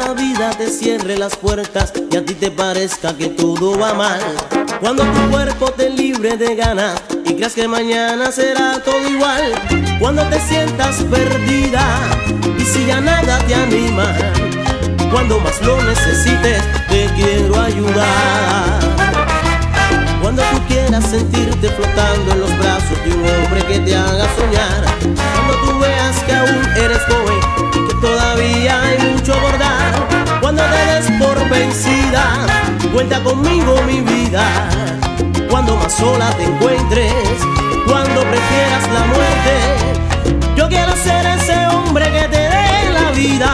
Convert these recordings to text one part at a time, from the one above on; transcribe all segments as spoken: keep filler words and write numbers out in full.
la vida te cierre las puertas y a ti te parezca que todo va mal. Cuando tu cuerpo te libre de ganas y creas que mañana será todo igual. Cuando te sientas perdida y si ya nada te anima. Cuando más lo necesites te quiero ayudar. Cuando tú quieras sentirte flotando en los brazos de un hombre que te haga soñar. Cuando tú veas que aún eres joven y que todavía hay mucho por dar. Cuando te des por vencida, cuenta conmigo mi vida. Cuando más sola te encuentres, cuando prefieras la muerte, yo quiero ser ese hombre que te dé la vida,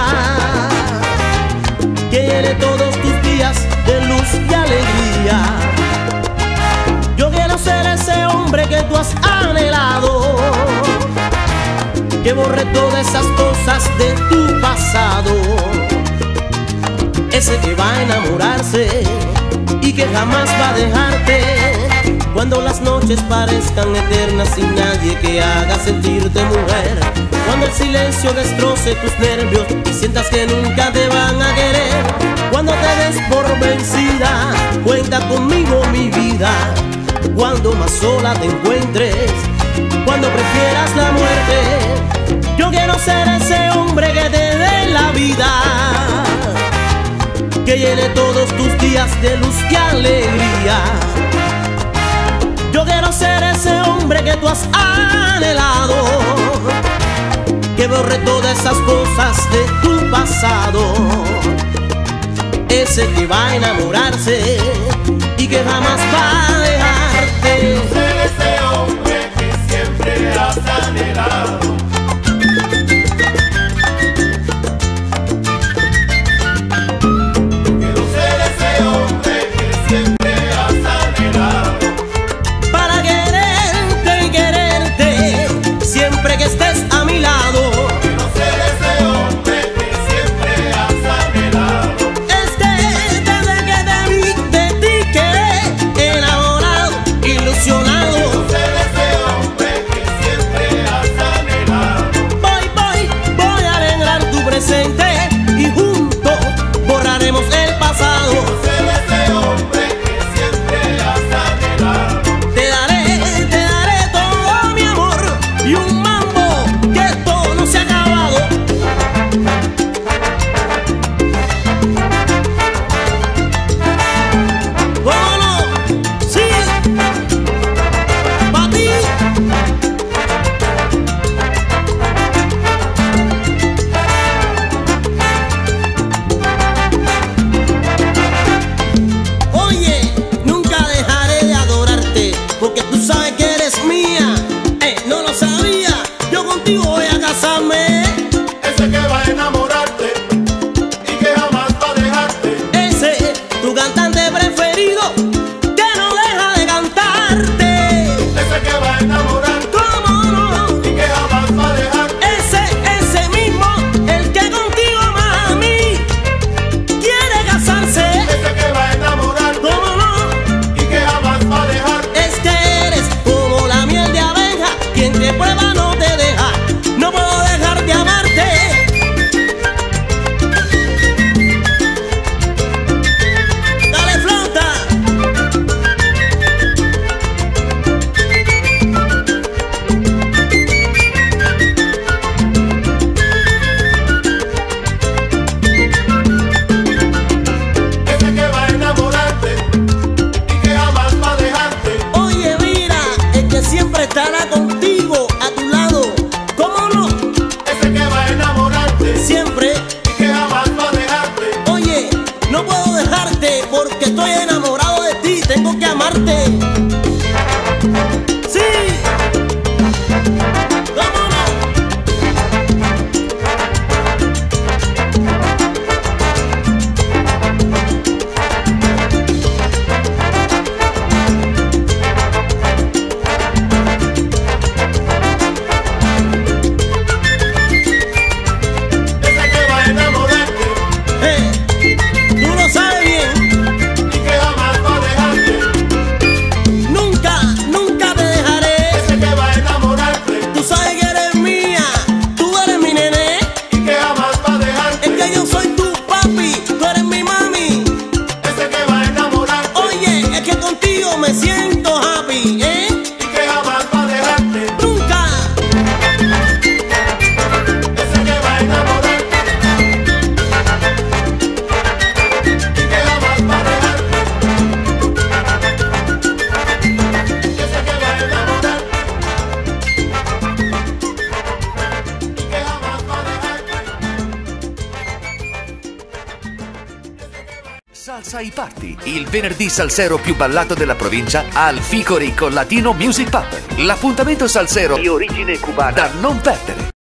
que llene todos tus días de luz y alegría. Yo quiero ser ese hombre que tú has anhelado, que borre todas esas cosas de tu pasado. Ese que va a enamorarse y que jamás va a dejarte. Cuando las noches parezcan eternas sin nadie que haga sentirte mujer. Cuando el silencio destroce tus nervios y sientas que nunca te van a querer. Cuando te des por vencida, cuenta conmigo mi vida. Cuando más sola te encuentres, cuando prefieras la muerte, yo quiero ser ese hombre que te dé la vida, que llene todos tus días de luz y alegría. Yo quiero ser ese hombre que tú has anhelado, que borre todas esas cosas de tu pasado. Ese que va a enamorarse y que jamás va a dejarte. Ser ese hombre que siempre has anhelado. Quiero ser ese hombre que siempre has anhelado. Para quererte y quererte siempre que estés a mi lado. Quiero ser ese hombre que siempre has anhelado. Es que desde que te vi de ti quedé enamorado, ilusionado. Quiero ser ese hombre que siempre has anhelado. Salsa y Party, il venerdì salsero più ballato della provincia al Ficori con Latino Music Pub. L'appuntamento salsero di origine cubana da non perdere.